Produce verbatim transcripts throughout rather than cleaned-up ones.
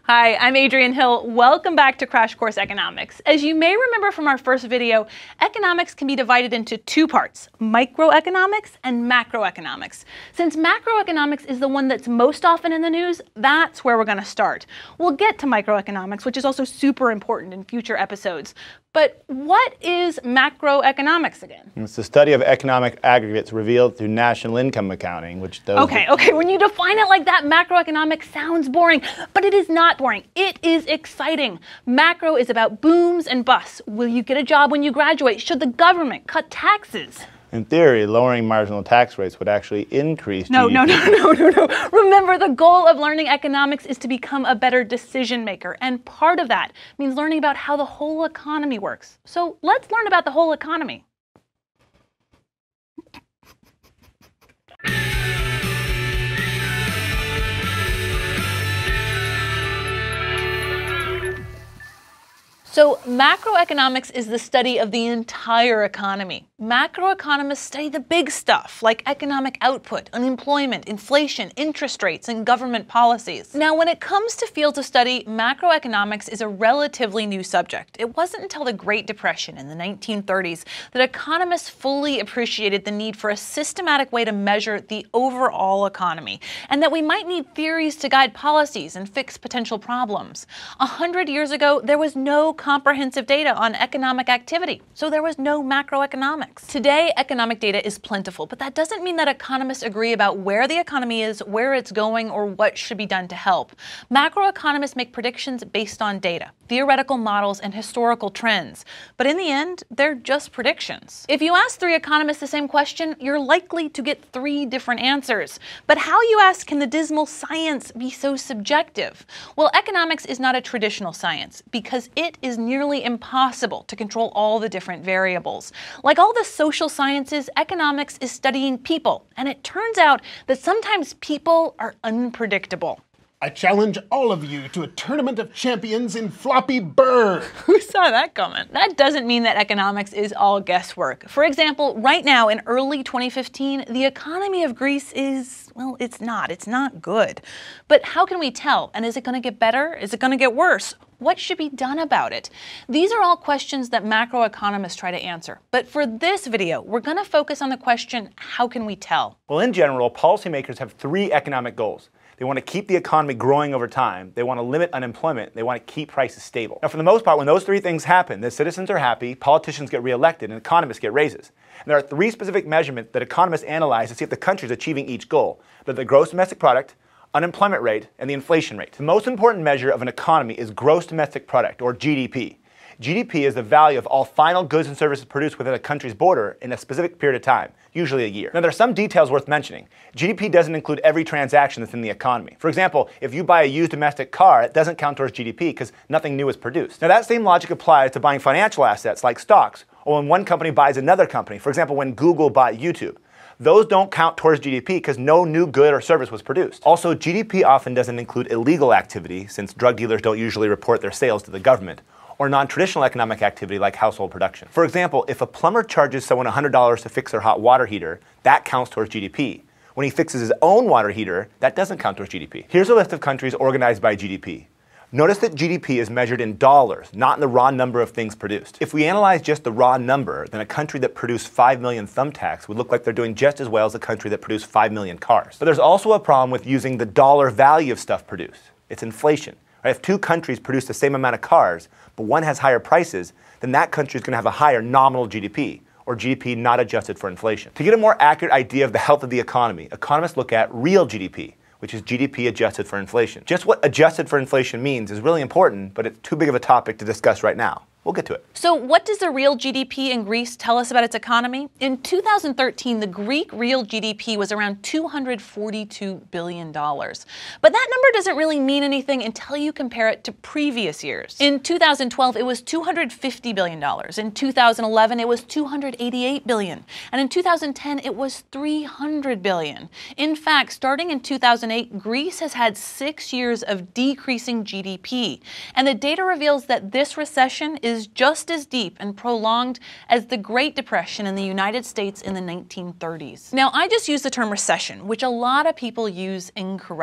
Hi, I'm Adrienne Hill. Welcome back to Crash Course Economics. As you may remember from our first video, economics can be divided into two parts, microeconomics and macroeconomics. Since macroeconomics is the one that's most often in the news, that's where we're going to start. We'll get to microeconomics, which is also super important in future episodes. But what is macroeconomics again? It's the study of economic aggregates revealed through national income accounting, which those... Okay, okay, when you define it like that, macroeconomics sounds boring, but it is not boring. It is exciting. Macro is about booms and busts. Will you get a job when you graduate? Should the government cut taxes? In theory, lowering marginal tax rates would actually increase No, G D P. no, no, no, no, no. Remember, the goal of learning economics is to become a better decision maker. And part of that means learning about how the whole economy works. So let's learn about the whole economy. So macroeconomics is the study of the entire economy. Macroeconomists study the big stuff like economic output, unemployment, inflation, interest rates, and government policies. Now, when it comes to fields of study, macroeconomics is a relatively new subject. It wasn't until the Great Depression in the nineteen thirties that economists fully appreciated the need for a systematic way to measure the overall economy, and that we might need theories to guide policies and fix potential problems. A hundred years ago, there was no comprehensive data on economic activity, so there was no macroeconomics. Today, economic data is plentiful, but that doesn't mean that economists agree about where the economy is, where it's going, or what should be done to help. Macroeconomists make predictions based on data, theoretical models, and historical trends, but in the end, they're just predictions. If you ask three economists the same question, you're likely to get three different answers. But how, you ask, can the dismal science be so subjective? Well, economics is not a traditional science because it is nearly impossible to control all the different variables. Like all the social sciences, economics is studying people, and it turns out that sometimes people are unpredictable. I challenge all of you to a tournament of champions in Floppy Bird. Who saw that comment? That doesn't mean that economics is all guesswork. For example, right now in early twenty fifteen, the economy of Greece is, well, it's not. It's not good. But how can we tell? And is it going to get better? Is it going to get worse? What should be done about it? These are all questions that macroeconomists try to answer. But for this video, we're going to focus on the question, how can we tell? Well, in general, policymakers have three economic goals. They want to keep the economy growing over time. They want to limit unemployment. They want to keep prices stable. Now, for the most part, when those three things happen, the citizens are happy, politicians get reelected, and economists get raises. And there are three specific measurements that economists analyze to see if the country is achieving each goal. They're the gross domestic product, unemployment rate, and the inflation rate. The most important measure of an economy is gross domestic product, or G D P. G D P is the value of all final goods and services produced within a country's border in a specific period of time, usually a year. Now, there are some details worth mentioning. G D P doesn't include every transaction that's in the economy. For example, if you buy a used domestic car, it doesn't count towards G D P because nothing new is produced. Now, that same logic applies to buying financial assets like stocks, or when one company buys another company. For example, when Google bought YouTube. Those don't count towards G D P because no new good or service was produced. Also, G D P often doesn't include illegal activity, since drug dealers don't usually report their sales to the government, or non-traditional economic activity like household production. For example, if a plumber charges someone one hundred dollars to fix their hot water heater, that counts towards G D P. When he fixes his own water heater, that doesn't count towards G D P. Here's a list of countries organized by G D P. Notice that G D P is measured in dollars, not in the raw number of things produced. If we analyze just the raw number, then a country that produced five million thumbtacks would look like they're doing just as well as a country that produced five million cars. But there's also a problem with using the dollar value of stuff produced. It's inflation. Right? If two countries produce the same amount of cars, but one has higher prices, then that country is going to have a higher nominal G D P, or G D P not adjusted for inflation. To get a more accurate idea of the health of the economy, economists look at real G D P, which is G D P adjusted for inflation. Just what adjusted for inflation means is really important, but it's too big of a topic to discuss right now. We'll get to it. So what does the real G D P in Greece tell us about its economy? In two thousand thirteen, the Greek real G D P was around two hundred forty-two billion dollars. But that number doesn't really mean anything until you compare it to previous years. In two thousand twelve, it was two hundred fifty billion dollars. In two thousand eleven, it was two hundred eighty-eight billion dollars. And in two thousand ten, it was three hundred billion dollars. In fact, starting in two thousand eight, Greece has had six years of decreasing G D P. And the data reveals that this recession is is just as deep and prolonged as the Great Depression in the United States in the nineteen thirties. Now, I just used the term recession, which a lot of people use incorrectly.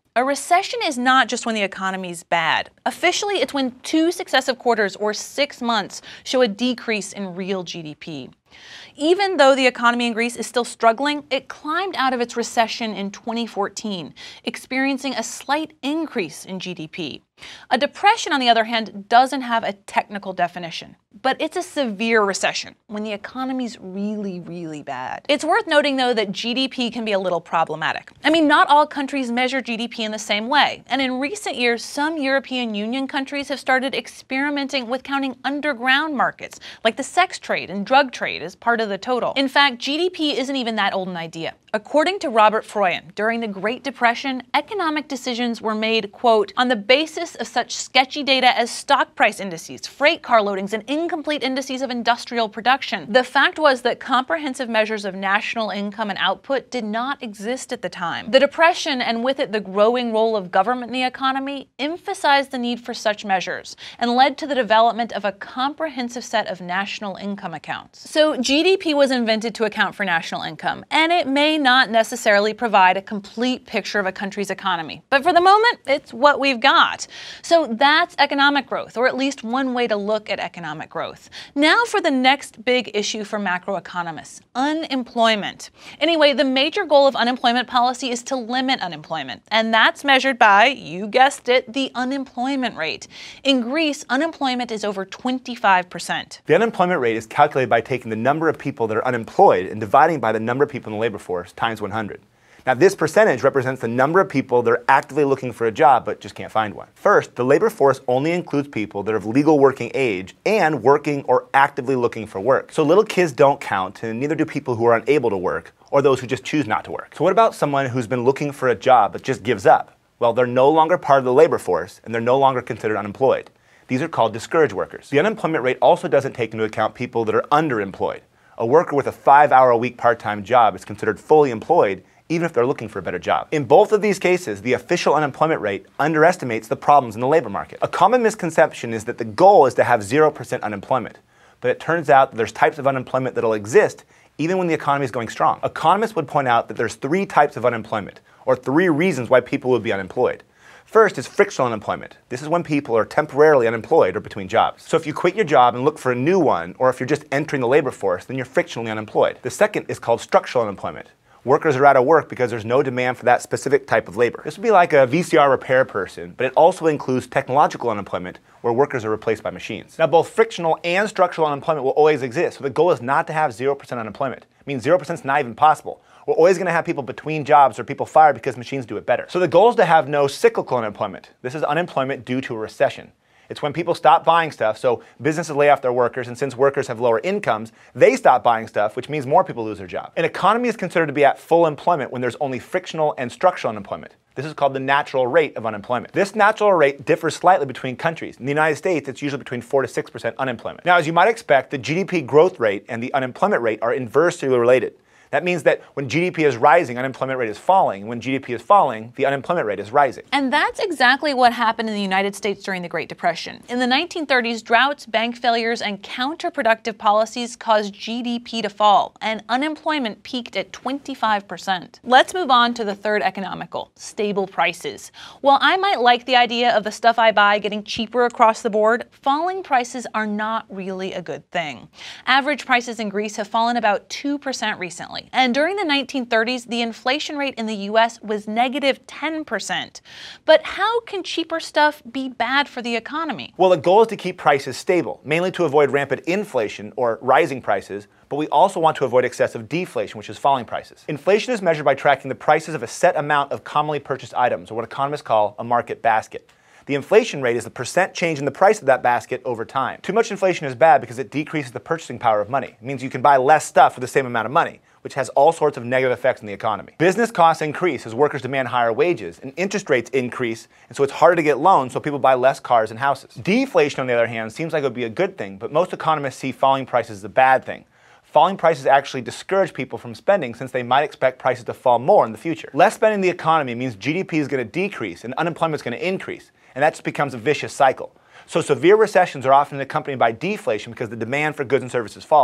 A recession is not just when the economy's bad. Officially, it's when two successive quarters or six months show a decrease in real G D P. Even though the economy in Greece is still struggling, it climbed out of its recession in twenty fourteen, experiencing a slight increase in G D P. A depression, on the other hand, doesn't have a technical definition, but it's a severe recession when the economy's really, really bad. It's worth noting, though, that G D P can be a little problematic. I mean, not all countries measure G D P in the same way, and in recent years, some European Union countries have started experimenting with counting underground markets, like the sex trade and drug trade, as part of the total. In fact, G D P isn't even that old an idea. According to Robert Froyen, during the Great Depression, economic decisions were made, quote, on the basis of such sketchy data as stock price indices, freight car loadings, and incomplete indices of industrial production. The fact was that comprehensive measures of national income and output did not exist at the time. The Depression, and with it the growing role of government in the economy, emphasized the need for such measures and led to the development of a comprehensive set of national income accounts. So G D P was invented to account for national income, and it may not necessarily provide a complete picture of a country's economy. But for the moment, it's what we've got. So that's economic growth, or at least one way to look at economic growth. Now for the next big issue for macroeconomists, unemployment. Anyway, the major goal of unemployment policy is to limit unemployment, and that's measured by, you guessed it, the unemployment rate. In Greece, unemployment is over twenty-five percent. The unemployment rate is calculated by taking the number of people that are unemployed and dividing by the number of people in the labor force times one hundred. Now, this percentage represents the number of people that are actively looking for a job but just can't find one. First, the labor force only includes people that are of legal working age and working or actively looking for work. So little kids don't count, and neither do people who are unable to work or those who just choose not to work. So what about someone who's been looking for a job but just gives up? Well, they're no longer part of the labor force, and they're no longer considered unemployed. These are called discouraged workers. The unemployment rate also doesn't take into account people that are underemployed. A worker with a five-hour-a-week part-time job is considered fully employed, even if they're looking for a better job. In both of these cases, the official unemployment rate underestimates the problems in the labor market. A common misconception is that the goal is to have zero percent unemployment, but it turns out that there's types of unemployment that'll exist even when the economy is going strong. Economists would point out that there's three types of unemployment, or three reasons why people would be unemployed. First is frictional unemployment. This is when people are temporarily unemployed or between jobs. So if you quit your job and look for a new one, or if you're just entering the labor force, then you're frictionally unemployed. The second is called structural unemployment. Workers are out of work because there's no demand for that specific type of labor. This would be like a V C R repair person, but it also includes technological unemployment, where workers are replaced by machines. Now, both frictional and structural unemployment will always exist, so the goal is not to have zero percent unemployment. It means zero percent is not even possible. We're always going to have people between jobs or people fired because machines do it better. So the goal is to have no cyclical unemployment. This is unemployment due to a recession. It's when people stop buying stuff, so businesses lay off their workers, and since workers have lower incomes, they stop buying stuff, which means more people lose their job. An economy is considered to be at full employment when there's only frictional and structural unemployment. This is called the natural rate of unemployment. This natural rate differs slightly between countries. In the United States, it's usually between four to six percent unemployment. Now, as you might expect, the G D P growth rate and the unemployment rate are inversely related. That means that when G D P is rising, unemployment rate is falling. When G D P is falling, the unemployment rate is rising. And that's exactly what happened in the United States during the Great Depression. In the nineteen thirties, droughts, bank failures, and counterproductive policies caused G D P to fall, and unemployment peaked at twenty-five percent. Let's move on to the third economic goal, stable prices. While I might like the idea of the stuff I buy getting cheaper across the board, falling prices are not really a good thing. Average prices in Greece have fallen about two percent recently. And during the nineteen thirties, the inflation rate in the U S was negative ten percent. But how can cheaper stuff be bad for the economy? Well, the goal is to keep prices stable, mainly to avoid rampant inflation or rising prices, but we also want to avoid excessive deflation, which is falling prices. Inflation is measured by tracking the prices of a set amount of commonly purchased items, or what economists call a market basket. The inflation rate is the percent change in the price of that basket over time. Too much inflation is bad because it decreases the purchasing power of money. It means you can buy less stuff for the same amount of money, which has all sorts of negative effects on the economy. Business costs increase as workers demand higher wages, and interest rates increase, and so it's harder to get loans, so people buy less cars and houses. Deflation, on the other hand, seems like it would be a good thing, but most economists see falling prices as a bad thing. Falling prices actually discourage people from spending since they might expect prices to fall more in the future. Less spending in the economy means G D P is going to decrease and unemployment is going to increase, and that just becomes a vicious cycle. So severe recessions are often accompanied by deflation because the demand for goods and services falls,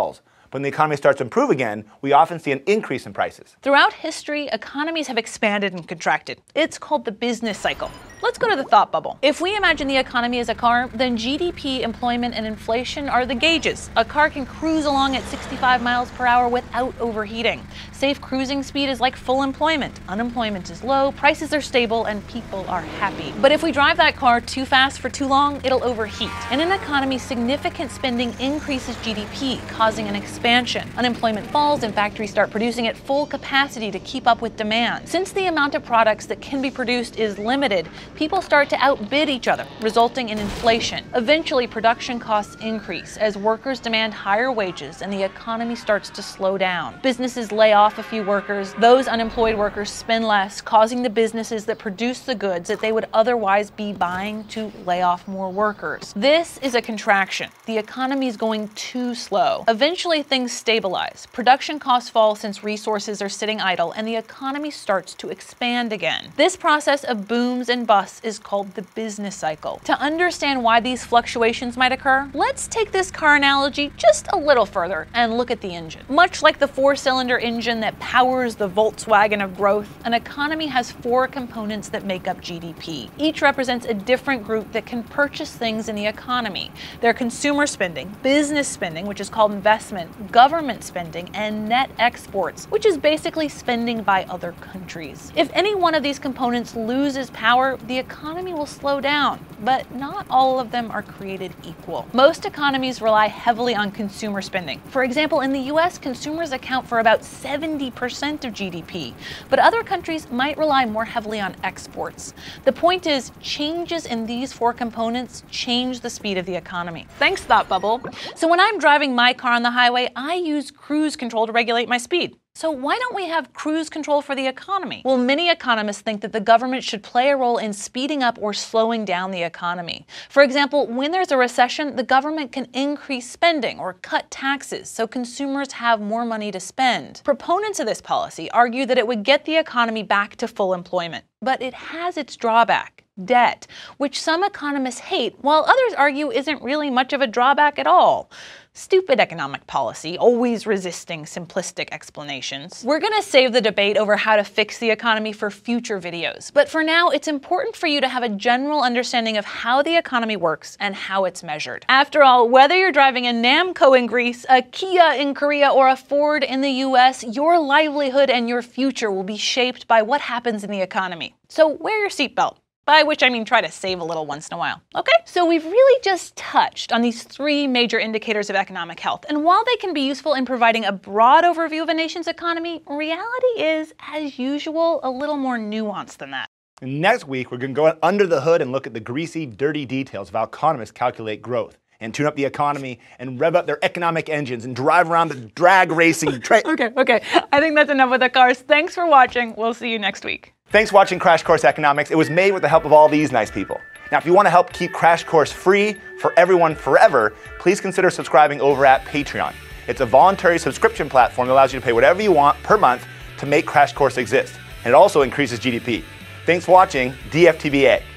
But when the economy starts to improve again, we often see an increase in prices. Throughout history, economies have expanded and contracted. It's called the business cycle. Let's go to the thought bubble. If we imagine the economy as a car, then G D P, employment, and inflation are the gauges. A car can cruise along at sixty-five miles per hour without overheating. Safe cruising speed is like full employment. Unemployment is low, prices are stable, and people are happy. But if we drive that car too fast for too long, it'll overheat. In an economy, significant spending increases G D P, causing an expansion. Unemployment falls and factories start producing at full capacity to keep up with demand. Since the amount of products that can be produced is limited, people start to outbid each other, resulting in inflation. Eventually, production costs increase as workers demand higher wages and the economy starts to slow down. Businesses lay off a few workers. Those unemployed workers spend less, causing the businesses that produce the goods that they would otherwise be buying to lay off more workers. This is a contraction. The economy is going too slow. Eventually, things stabilize. Production costs fall since resources are sitting idle and the economy starts to expand again. This process of booms and busts is called the business cycle. To understand why these fluctuations might occur, let's take this car analogy just a little further and look at the engine. Much like the four-cylinder engine that powers the Volkswagen of growth, an economy has four components that make up G D P. Each represents a different group that can purchase things in the economy. They're consumer spending, business spending, which is called investment, government spending, and net exports, which is basically spending by other countries. If any one of these components loses power, the economy will slow down, but not all of them are created equal. Most economies rely heavily on consumer spending. For example, in the U S, consumers account for about seventy percent of G D P, but other countries might rely more heavily on exports. The point is, changes in these four components change the speed of the economy. Thanks, Thought Bubble. So when I'm driving my car on the highway, I use cruise control to regulate my speed. So why don't we have cruise control for the economy? Well, many economists think that the government should play a role in speeding up or slowing down the economy. For example, when there's a recession, the government can increase spending or cut taxes so consumers have more money to spend. Proponents of this policy argue that it would get the economy back to full employment, but it has its drawback. Debt, which some economists hate, while others argue isn't really much of a drawback at all. Stupid economic policy, always resisting simplistic explanations. We're gonna save the debate over how to fix the economy for future videos, but for now, it's important for you to have a general understanding of how the economy works and how it's measured. After all, whether you're driving a Namco in Greece, a Kia in Korea, or a Ford in the U S, your livelihood and your future will be shaped by what happens in the economy. So wear your seatbelt. By which I mean try to save a little once in a while, okay? So we've really just touched on these three major indicators of economic health, and while they can be useful in providing a broad overview of a nation's economy, reality is, as usual, a little more nuanced than that. Next week, we're going to go under the hood and look at the greasy, dirty details of how economists calculate growth and tune up the economy and rev up their economic engines and drive around the drag racing train. Okay, okay, I think that's enough with the cars. Thanks for watching. We'll see you next week. Thanks for watching Crash Course Economics. It was made with the help of all these nice people. Now, if you want to help keep Crash Course free for everyone forever, please consider subscribing over at Patreon. It's a voluntary subscription platform that allows you to pay whatever you want per month to make Crash Course exist. And it also increases G D P. Thanks for watching D F T B A.